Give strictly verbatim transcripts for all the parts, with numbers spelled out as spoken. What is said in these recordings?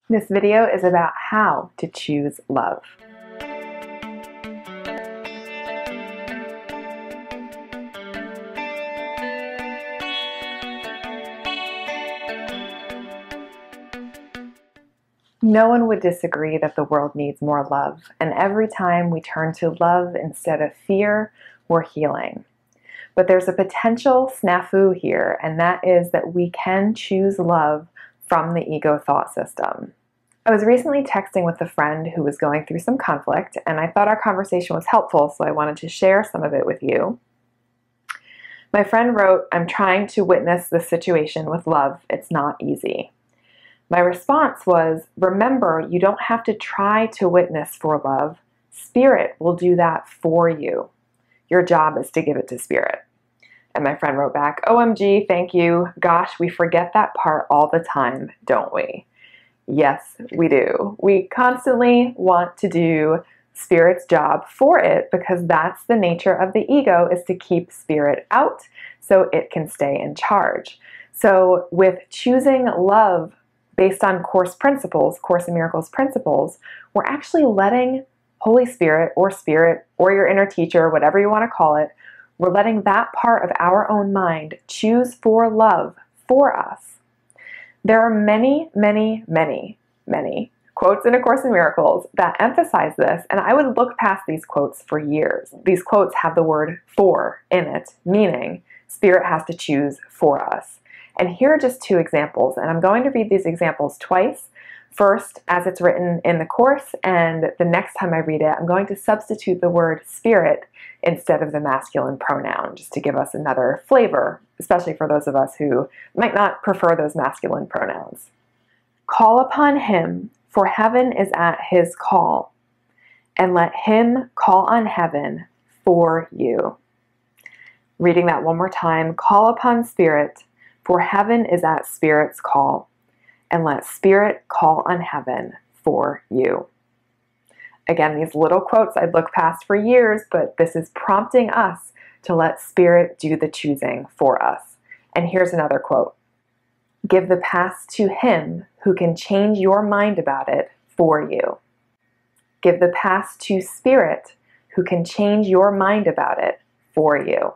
This video is about how to choose love. No one would disagree that the world needs more love, and every time we turn to love instead of fear, we're healing. But there's a potential snafu here, and that is that we can choose love from the ego thought system. I was recently texting with a friend who was going through some conflict, and I thought our conversation was helpful, so I wanted to share some of it with you. My friend wrote, "I'm trying to witness this situation with love. It's not easy." My response was, remember, you don't have to try to witness for love. Spirit will do that for you. Your job is to give it to Spirit. And my friend wrote back, O M G, thank you. Gosh, we forget that part all the time, don't we? Yes, we do. We constantly want to do Spirit's job for it because that's the nature of the ego, is to keep Spirit out so it can stay in charge. So with choosing love based on Course principles, Course in Miracles principles, we're actually letting Holy Spirit or Spirit or your inner teacher, whatever you want to call it, we're letting that part of our own mind choose for love for us. There are many, many, many, many quotes in A Course in Miracles that emphasize this, and I would look past these quotes for years. These quotes have the word for in it, meaning Spirit has to choose for us. And here are just two examples, and I'm going to read these examples twice. First, as it's written in the Course, and the next time I read it, I'm going to substitute the word Spirit instead of the masculine pronoun, just to give us another flavor, especially for those of us who might not prefer those masculine pronouns. Call upon Him, for heaven is at His call, and let Him call on heaven for you. Reading that one more time, call upon Spirit, for heaven is at Spirit's call, and let Spirit call on heaven for you. Again, these little quotes I'd look past for years, but this is prompting us to let Spirit do the choosing for us. And here's another quote. Give the past to Him who can change your mind about it for you. Give the past to Spirit who can change your mind about it for you.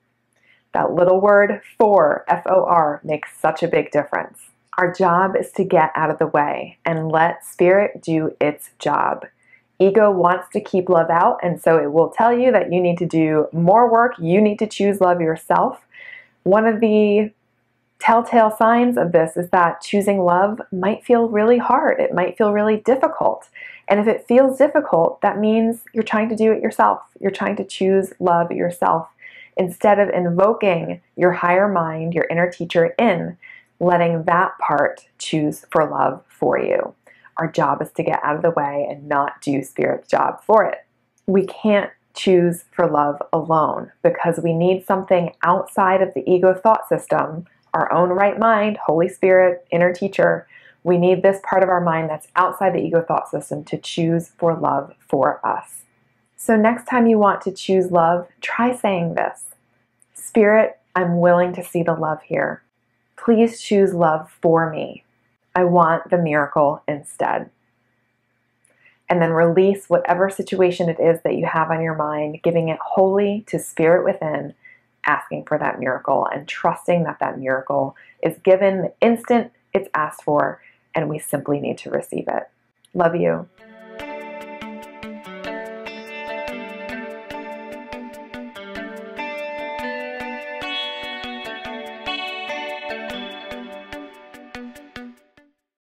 That little word for, F O R, makes such a big difference. Our job is to get out of the way and let Spirit do its job. Ego wants to keep love out, and so it will tell you that you need to do more work, you need to choose love yourself. One of the telltale signs of this is that choosing love might feel really hard. It might feel really difficult. And if it feels difficult, that means you're trying to do it yourself. You're trying to choose love yourself instead of invoking your higher mind, your inner teacher in, letting that part choose for love for you. Our job is to get out of the way and not do Spirit's job for it. We can't choose for love alone because we need something outside of the ego thought system, our own right mind, Holy Spirit, inner teacher. We need this part of our mind that's outside the ego thought system to choose for love for us. So next time you want to choose love, try saying this. Spirit, I'm willing to see the love here. Please choose love for me. I want the miracle instead. And then release whatever situation it is that you have on your mind, giving it wholly to Spirit within, asking for that miracle and trusting that that miracle is given the instant it's asked for, and we simply need to receive it. Love you.